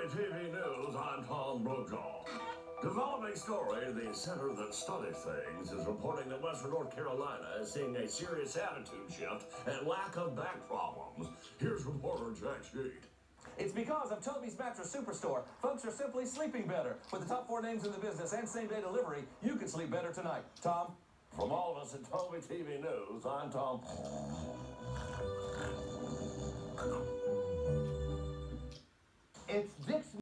Toby TV News, I'm Tom Brokaw. Developing story, the center that studies things is reporting that Western North Carolina is seeing a serious attitude shift and lack of back problems. Here's reporter Jack Sheet. It's because of Toby's Mattress Superstore. Folks are simply sleeping better. With the top 4 names in the business and same-day delivery, you can sleep better tonight. Tom? From all of us at Toby TV News, I'm Tom. It's Dick's